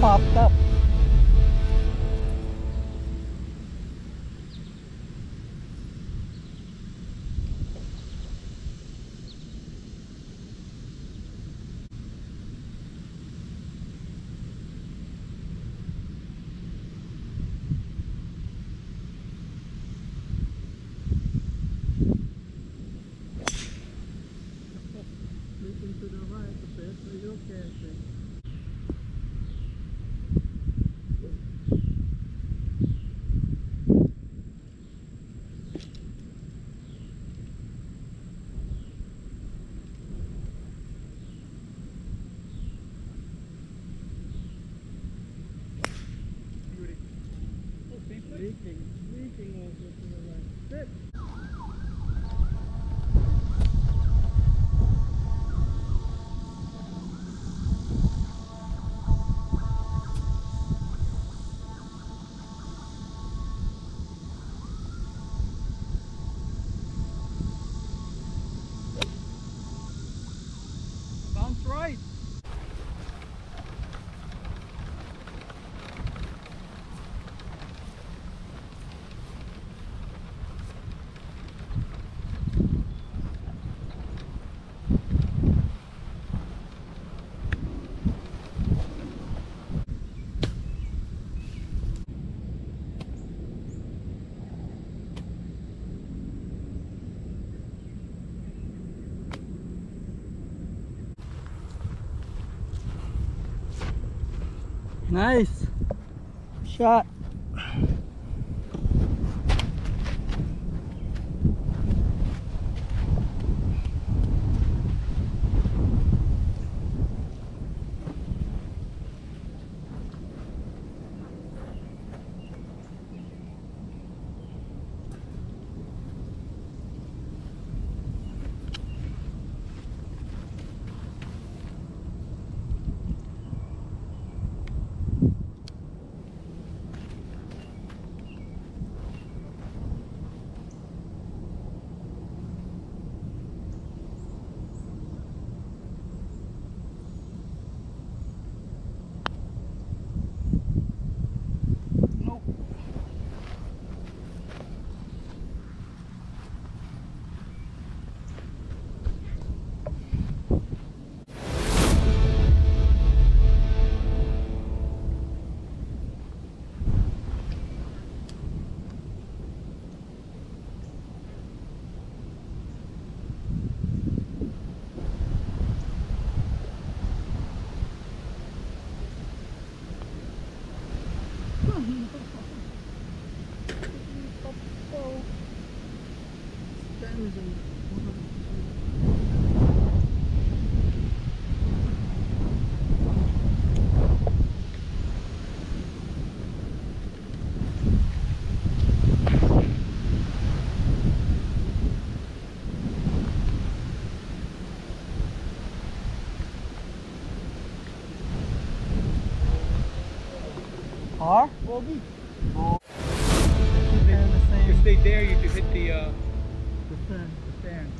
popped up. Looking to the right a bit, so you're okay, I think. Leaking also to the right. Sit. Sounds right. Nice shot. Par? Bogey. If stay there, you could hit the sand. the sand.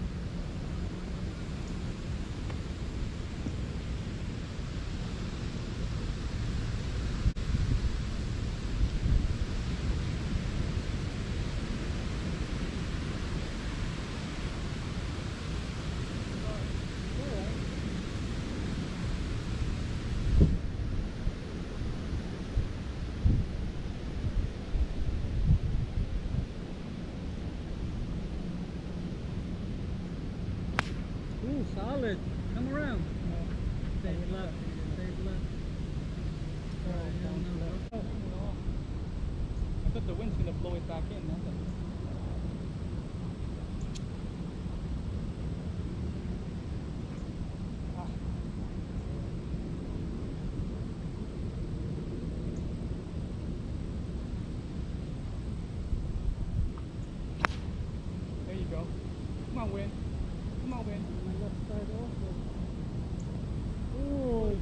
Ooh, solid. Come around. Stay left. Stay left. I thought the wind's gonna blow it back in. That's it. There you go. Come on, wind. Come on, wind. My left side also. Ooh.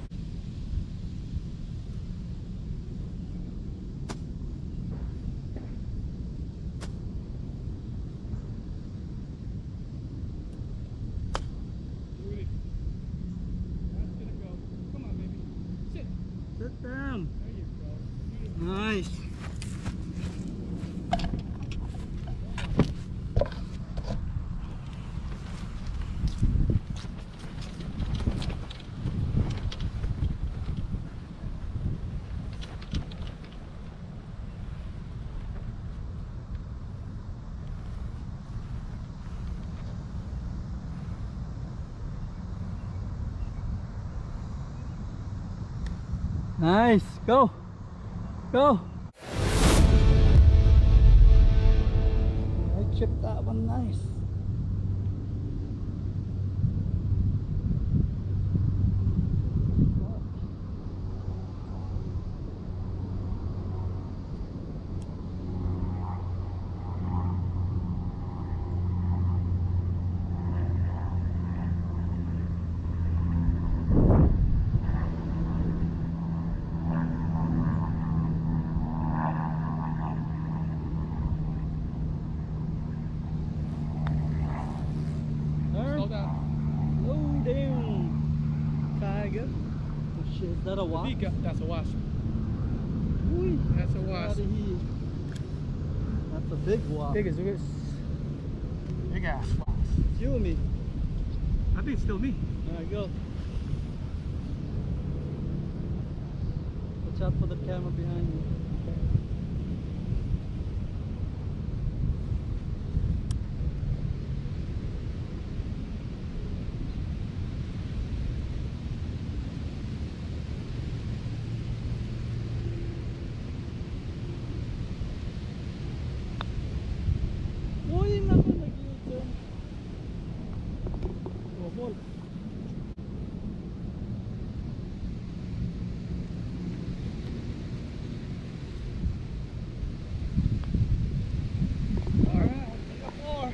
Nice. Go. Go. I chipped that one nice. Slow down. Low down. Tiger. Oh shit, is that a wasp? That's a wasp. Ooh, That's a get wasp. outta here. That's a big wasp. Big as this. Big ass wasp. It's you and me. I think it's still me. There you go. Watch out for the camera behind you. Uy, naku, nag-U-turn. Oh, ball. Alright, take a four.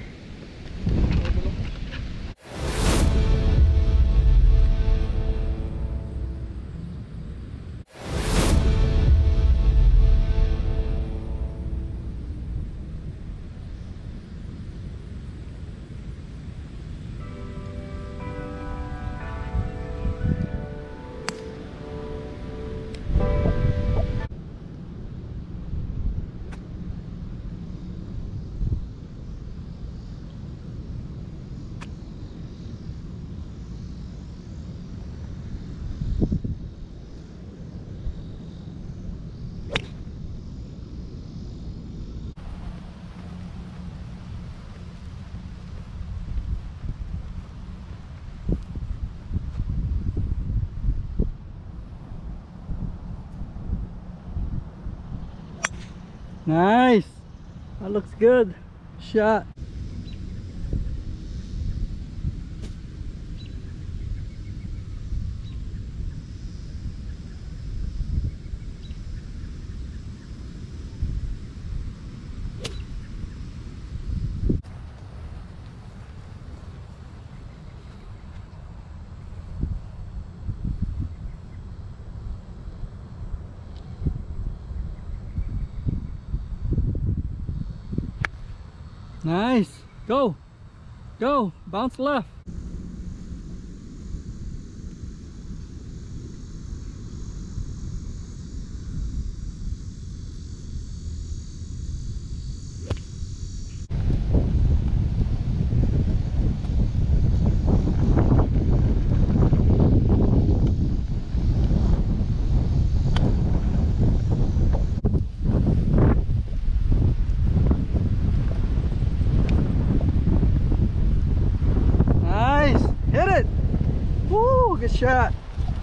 Nice. That looks good. Shot. Nice. Go. Go. Bounce left. Nice. Hit it. Woo, good shot.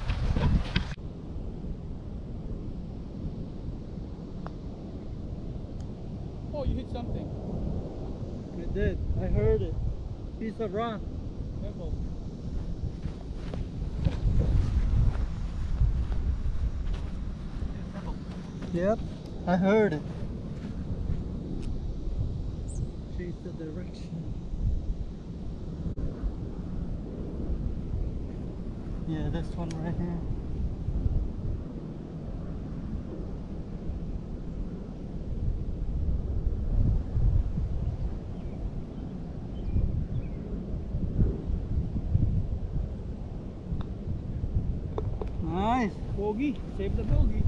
Oh, you hit something. I did. I heard it. Piece of rock. Careful. Yep. I heard it. Change the direction. Yeah, this one right here. Nice. Bogey. Save the bogey.